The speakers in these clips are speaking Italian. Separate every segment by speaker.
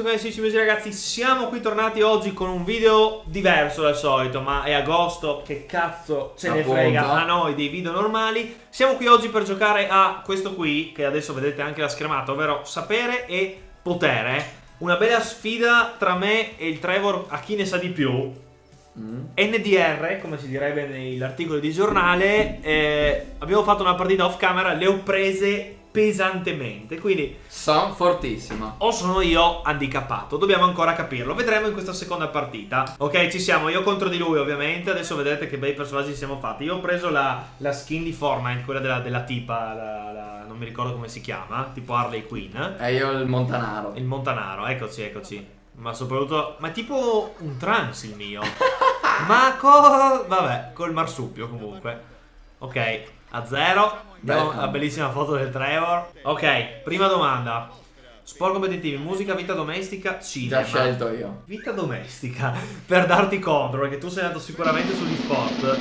Speaker 1: carissimi ragazzi, siamo qui tornati oggi con un video diverso dal solito, ma è agosto, che cazzo ce ne frega a noi dei video normali. Siamo qui oggi per giocare a questo qui, che adesso vedete anche la schermata, ovvero sapere e potere. Una bella sfida tra me e il Trevor a chi ne sa di più. NDR, come si direbbe negli articoli di giornale. Abbiamo fatto una partita off camera, le ho prese pesantemente, quindi
Speaker 2: sono fortissimo
Speaker 1: o sono io handicappato, dobbiamo ancora capirlo, vedremo in questa seconda partita. Ok, ci siamo, io contro di lui ovviamente. Adesso vedrete che bei personaggi siamo fatti. Io ho preso la skin di Fortnite, quella della tipa, non mi ricordo come si chiama, tipo Harley Quinn.
Speaker 2: E io il Montanaro.
Speaker 1: Il Montanaro, eccoci. Ma soprattutto, ma tipo un trans il mio. Vabbè, col marsupio comunque. Ok, a 0. Abbiamo la bellissima foto del Trevor. Ok, prima domanda. Sport competitivi, musica, vita domestica, cinema.
Speaker 2: Già scelto io.
Speaker 1: Vita domestica. Per darti contro, perché tu sei andato sicuramente sugli sport.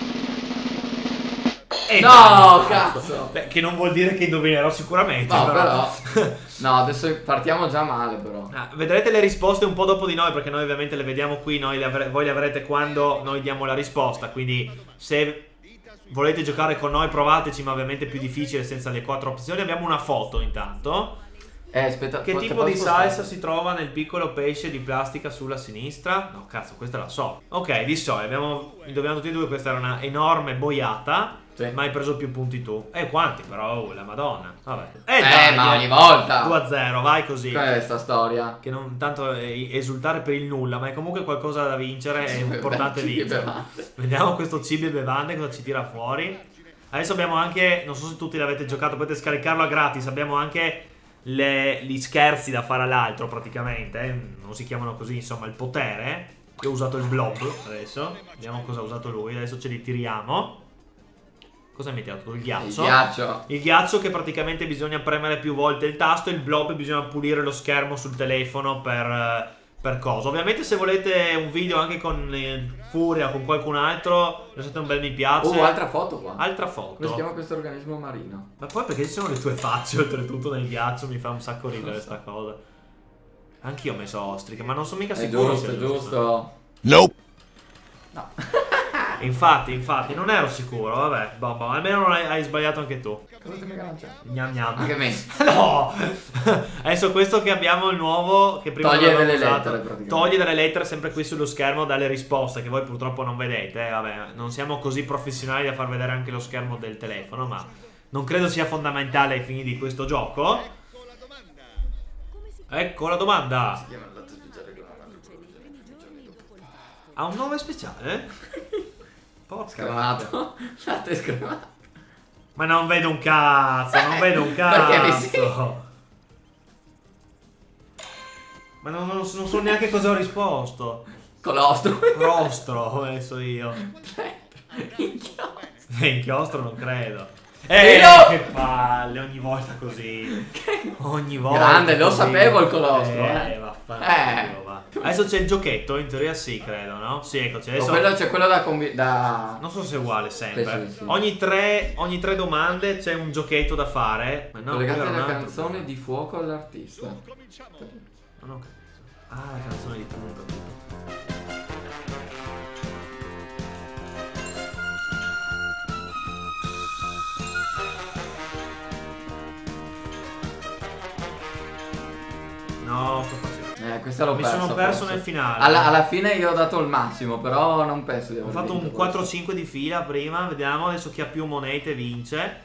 Speaker 2: No, cazzo.
Speaker 1: Beh, che non vuol dire che indovinerò sicuramente.
Speaker 2: No, però. No, adesso partiamo già male, però.
Speaker 1: Vedrete le risposte un po' dopo di noi, perché noi ovviamente le vediamo qui. Voi le avrete quando noi diamo la risposta. Quindi se volete giocare con noi, provateci, ma ovviamente è più difficile senza le 4 opzioni. Abbiamo una foto intanto.
Speaker 2: Aspetta,
Speaker 1: che tipo di salsa si trova nel piccolo pesce di plastica sulla sinistra? No, cazzo, questa la so. Ok, di so, abbiamo indovinato tutti e due. Questa era una enorme boiata. Sì. Ma hai preso più punti tu. Quanti però? La madonna. Vabbè. Dai,
Speaker 2: ma ogni volta
Speaker 1: 2-0, vai così.
Speaker 2: Qual è sta storia?
Speaker 1: Che non tanto esultare per il nulla, ma è comunque qualcosa da vincere. È importante vincere. Vediamo questo cibo e bevande cosa ci tira fuori. Adesso abbiamo anche, non so se tutti l'avete giocato, potete scaricarlo a gratis. Abbiamo anche gli scherzi da fare all'altro praticamente. Non si chiamano così, insomma, il potere. Io ho usato il blob adesso. Vediamo cosa ha usato lui. Adesso ce li tiriamo. Cosa hai messo? Il ghiaccio?
Speaker 2: Il ghiaccio.
Speaker 1: Il ghiaccio, che praticamente bisogna premere più volte il tasto. Il blob bisogna pulire lo schermo sul telefono per cosa. Ovviamente se volete un video anche con Furia o con qualcun altro, lasciate un bel mi piace.
Speaker 2: Altra foto qua.
Speaker 1: Altra foto.
Speaker 2: Come si chiama questo organismo marino?
Speaker 1: Ma poi perché ci sono le tue facce oltretutto nel ghiaccio? Mi fa un sacco ridere sta cosa. Anch'io ho messo ostriche, ma non sono mica sicuro.
Speaker 2: È giusto.
Speaker 3: Nope.
Speaker 2: No.
Speaker 1: Infatti, non ero sicuro, vabbè, almeno non hai sbagliato anche tu.
Speaker 2: Cosa ti mega lanciato?
Speaker 1: Gnam gnam.
Speaker 2: Anche me.
Speaker 1: No! Adesso questo che abbiamo il nuovo, che prima
Speaker 2: toglie delle
Speaker 1: usato,
Speaker 2: lettere praticamente.
Speaker 1: Toglie delle lettere sempre qui sullo schermo dalle risposte, che voi purtroppo non vedete. Vabbè, non siamo così professionali da far vedere anche lo schermo del telefono, ma non credo sia fondamentale ai fini di questo gioco. Ecco la domanda.
Speaker 2: Si chiama il latte speciale con
Speaker 1: Ha un nome speciale? Porca.
Speaker 2: Scremato. Latte scremato.
Speaker 1: Ma non vedo un cazzo, non vedo un cazzo.
Speaker 2: Perché sì.
Speaker 1: Ma non so neanche cosa ho risposto.
Speaker 2: Colostro.
Speaker 1: Rostro ho messo io.
Speaker 2: Inchiostro.
Speaker 1: Inchiostro non credo.
Speaker 2: No!
Speaker 1: Che palle, ogni volta così. Ogni volta.
Speaker 2: Grande, lo
Speaker 1: così.
Speaker 2: sapevo il colostro.
Speaker 1: Vaffanculo, va. Adesso c'è il giochetto, in teoria sì, credo, no? Sì, eccoci. Adesso
Speaker 2: C'è quello da...
Speaker 1: non so se è uguale sempre.
Speaker 2: Sì.
Speaker 1: Ogni tre domande c'è un giochetto da fare. Ma no,
Speaker 2: collegate
Speaker 1: quello era
Speaker 2: la
Speaker 1: un altro.
Speaker 2: canzone di fuoco all'artista.
Speaker 1: Non ho capito. Ah, la canzone di punto. No, sto facendo.
Speaker 2: Questa l'ho persa.
Speaker 1: Mi sono perso
Speaker 2: forse.
Speaker 1: nel finale.
Speaker 2: Alla fine io ho dato il massimo, però non penso di
Speaker 1: Ho
Speaker 2: aver
Speaker 1: fatto un
Speaker 2: vinto
Speaker 1: 4-5 di fila prima. Vediamo adesso chi ha più monete vince.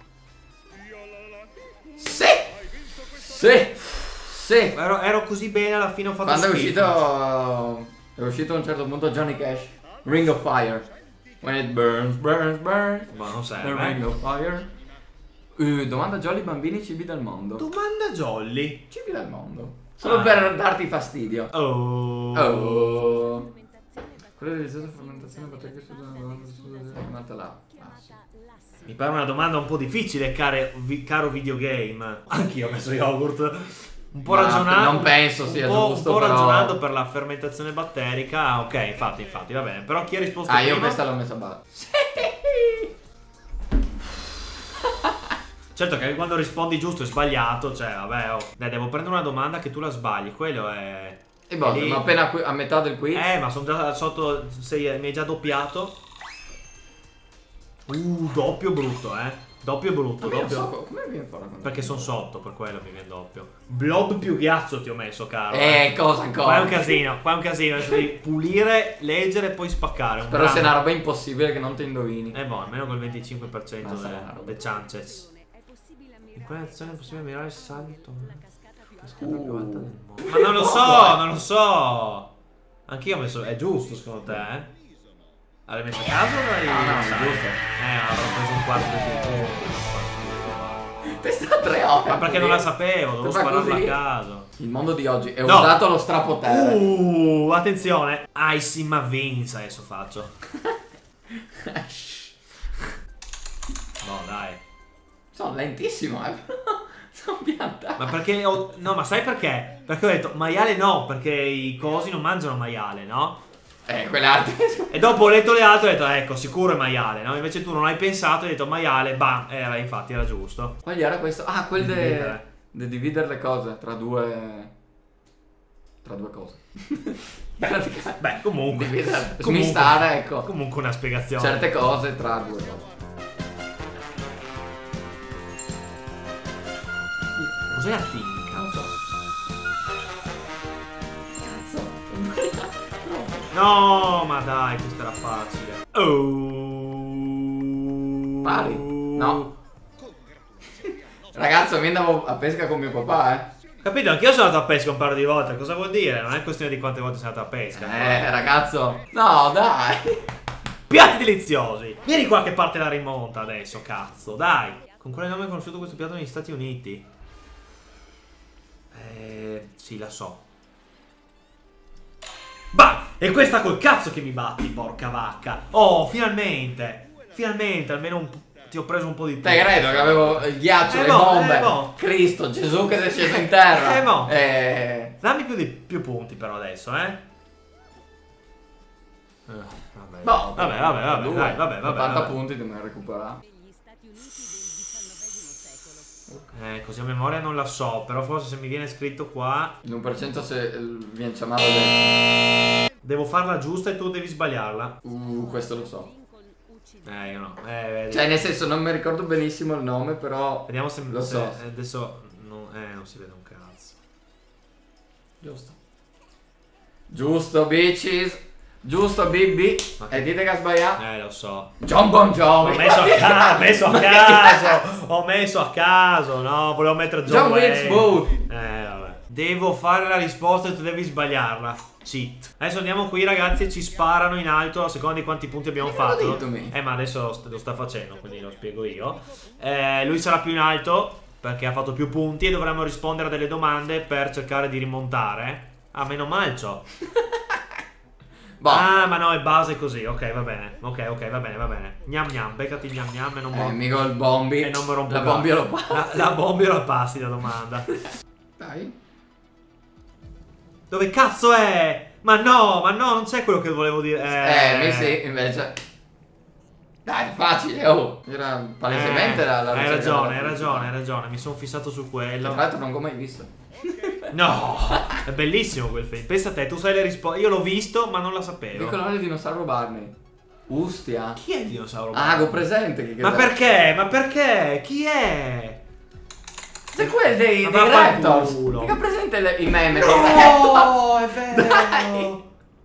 Speaker 2: Sì.
Speaker 1: Ero così bene, alla fine ho fatto
Speaker 2: Quando
Speaker 1: schifo.
Speaker 2: è uscito a un certo punto Johnny Cash, Ring of Fire. When it burns.
Speaker 1: Ma non
Speaker 2: The
Speaker 1: serve.
Speaker 2: Ring of Fire. Domanda Jolly, bambini, cibi del mondo.
Speaker 1: Domanda Jolly.
Speaker 2: Cibi del mondo. Solo per darti fastidio.
Speaker 1: Oh.
Speaker 2: Quello realizzato fermentazione batteria chiamata là.
Speaker 1: Mi pare una domanda un po' difficile, caro videogame. Anch'io ho messo yogurt. Un po' ragionando.
Speaker 2: Non penso sia giusto.
Speaker 1: Un po'
Speaker 2: però...
Speaker 1: ragionando per la fermentazione batterica. Ok, infatti, va bene. Però chi ha risposto prima?
Speaker 2: Io questa l'ho messa a base.
Speaker 1: Certo che quando rispondi giusto e sbagliato, cioè, vabbè, oh. Dai, devo prendere una domanda che tu la sbagli, quello è...
Speaker 2: E boh, ma appena a metà del quiz.
Speaker 1: Ma sono già sotto, mi hai già doppiato. Doppio brutto, Doppio brutto,
Speaker 2: Ma io
Speaker 1: doppio.
Speaker 2: non so come viene fuori.
Speaker 1: Perché sono sotto, per quello mi viene doppio. Blob più ghiaccio ti ho messo, caro.
Speaker 2: Cosa ancora?
Speaker 1: Qua è un casino, devi pulire, leggere e poi spaccare.
Speaker 2: Però se è una roba impossibile che non ti indovini.
Speaker 1: Boh, almeno col 25% delle chances. In quale azione è possibile mirare il salto? Cascata più alta del mondo. Ma non lo so. Anch'io ho messo. È giusto secondo te, L'hai messo a caso o l'hai...
Speaker 2: No, è giusto.
Speaker 1: Avrò preso un quarto di tempo.
Speaker 2: Testa 3 ore.
Speaker 1: Ma perché non la sapevo, dovevo spararla a caso.
Speaker 2: Il mondo di oggi è usato lo strapotere.
Speaker 1: Attenzione. Icy ma Vince adesso faccio. No, dai.
Speaker 2: Sono lentissimo, Sono piantato.
Speaker 1: Ma perché no, ma sai perché? Perché ho detto maiale no, perché i cosi non mangiano maiale, no?
Speaker 2: Quelle altre.
Speaker 1: E dopo ho letto le altre e ho detto ecco, sicuro è maiale, no? Invece tu non hai pensato e hai detto maiale, bam, infatti era giusto.
Speaker 2: Quali era questo? Ah, quel di dividere le cose tra due cose.
Speaker 1: Beh, comunque.
Speaker 2: Smistare, ecco.
Speaker 1: Comunque una spiegazione.
Speaker 2: Certe cose tra due cose.
Speaker 1: Cos'è la tinca?
Speaker 2: Non so. Cazzo.
Speaker 1: No, ma dai, questa era facile.
Speaker 2: Pari? No. Ragazzo, mi andavo a pesca con mio papà,
Speaker 1: Capito? Anch'io sono andato a pesca un paio di volte. Cosa vuol dire? Non è questione di quante volte sei andato a pesca.
Speaker 2: Ragazzo. No, dai.
Speaker 1: Piatti deliziosi. Vieni qua che parte la rimonta adesso, cazzo. Dai. Con quale nome è conosciuto questo piatto negli Stati Uniti? Sì, la so. Bah! E questa col cazzo che mi batti, porca vacca. Oh, finalmente. Finalmente, almeno ti ho preso un po' di tempo.
Speaker 2: Te credo che avevo il ghiaccio, le bombe. Cristo, Gesù che è sceso in terra.
Speaker 1: Dammi più punti però adesso, Vabbè.
Speaker 2: 80 punti devono recuperare.
Speaker 1: Così a memoria non la so, però forse se mi viene scritto qua...
Speaker 2: L'1% se viene chiamato dentro.
Speaker 1: Devo farla giusta e tu devi sbagliarla.
Speaker 2: Questo lo so.
Speaker 1: Io no.
Speaker 2: Cioè nel senso non mi ricordo benissimo il nome, però...
Speaker 1: Vediamo se
Speaker 2: lo so.
Speaker 1: Adesso non si vede un cazzo.
Speaker 2: Giusto. Giusto, bitches. Giusto, Bibi. E dite che ha sbagliato.
Speaker 1: Lo so.
Speaker 2: John Bon Jovi.
Speaker 1: Ho messo a caso. No, volevo mettere
Speaker 2: John Wilkes.
Speaker 1: Vabbè. Devo fare la risposta e tu devi sbagliarla. Cheat. Adesso andiamo qui, ragazzi, e ci sparano in alto a seconda di quanti punti abbiamo fatto. Ma adesso lo sta facendo, quindi lo spiego io. Lui sarà più in alto perché ha fatto più punti e dovremo rispondere a delle domande per cercare di rimontare. Meno male ciò. Ma no, è base così. Ok, va bene. Ok, va bene. Gnam gnam, beccati gnam gnam e non mi
Speaker 2: mica il bombi.
Speaker 1: E non mi rompo
Speaker 2: la bombi o lo passi.
Speaker 1: La bombi o la passi la domanda.
Speaker 2: Dai.
Speaker 1: Dove cazzo è? Ma no, non c'è quello che volevo dire.
Speaker 2: Sì, invece. Dai, facile, Era palesemente la
Speaker 1: Hai ragione. Mi sono fissato su quello.
Speaker 2: Tra l'altro non l'ho mai visto.
Speaker 1: No, è bellissimo quel film. Pensa a te, tu sai le risposte. Io l'ho visto, ma non la sapevo.
Speaker 2: Dicono il dinosauro Barney. Ustia.
Speaker 1: Chi è il dinosauro Barney?
Speaker 2: Ho presente.
Speaker 1: Ma perché? Chi è?
Speaker 2: C'è quel dei Raptors. Mica presente i meme dei
Speaker 1: Raptors. È vero.
Speaker 2: Dai.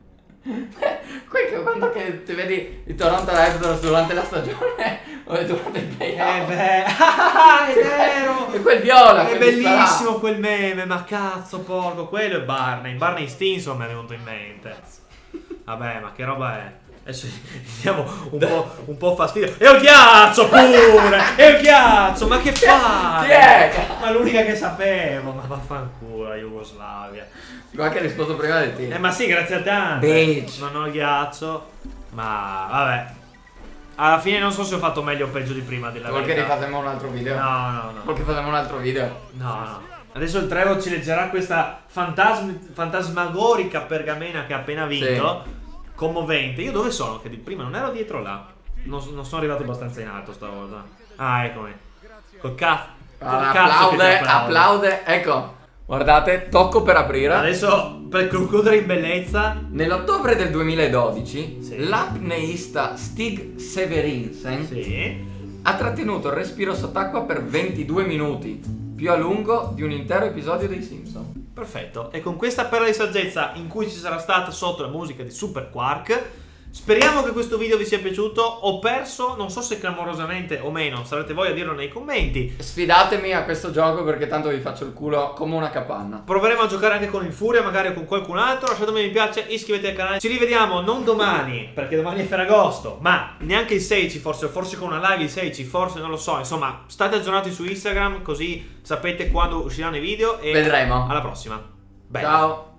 Speaker 2: Quando che ti vedi i Toronto Raptors durante la stagione o durante il playoff?
Speaker 1: È vero.
Speaker 2: E quel viola.
Speaker 1: È bellissimo quel meme. Ma cazzo, porco. Quello è Barney. Barney Stinson mi è venuto in mente. Vabbè, ma che roba è? Adesso diamo un po' fastidio. E il ghiaccio pure! E il ghiaccio! Ma che fai?
Speaker 2: Chi è?
Speaker 1: Ma l'unica che sapevo. Ma vaffanculo, la Jugoslavia.
Speaker 2: Guarda che hai risposto prima di te.
Speaker 1: Ma sì, grazie a tante.
Speaker 2: Bitch.
Speaker 1: Non ho il ghiaccio. Ma vabbè. Alla fine non so se ho fatto meglio o peggio di prima della verità.
Speaker 2: Perché rifacciamo un altro video?
Speaker 1: No.
Speaker 2: Perché facciamo un altro video?
Speaker 1: No. Adesso il Trevor ci leggerà questa fantasmagorica pergamena che ha appena vinto. Sì. Commovente. Io dove sono? Che di prima non ero dietro là. Non sono arrivato abbastanza in alto stavolta. Eccomi. Col cazzo.
Speaker 2: Applaude. Ecco, guardate, tocco per aprire.
Speaker 1: Adesso, per concludere in bellezza,
Speaker 2: nell'ottobre del 2012,
Speaker 1: sì,
Speaker 2: l'apneista Stig Severinsen
Speaker 1: sì,
Speaker 2: ha trattenuto il respiro sott'acqua per 22 minuti, più a lungo di un intero episodio dei Simpson.
Speaker 1: perfetto. E con questa perla di saggezza in cui ci sarà stata sotto la musica di Super Quark, speriamo che questo video vi sia piaciuto. Ho perso, non so se clamorosamente o meno, sarete voi a dirlo nei commenti.
Speaker 2: Sfidatemi a questo gioco perché tanto vi faccio il culo come una capanna.
Speaker 1: Proveremo a giocare anche con il Furia, magari con qualcun altro. Lasciatemi un mi piace, iscrivetevi al canale. Ci rivediamo non domani, perché domani è Ferragosto, ma neanche il 16, forse con una live il 16, forse non lo so. Insomma, state aggiornati su Instagram così sapete quando usciranno i video e
Speaker 2: vedremo.
Speaker 1: Alla prossima. Bella.
Speaker 2: Ciao.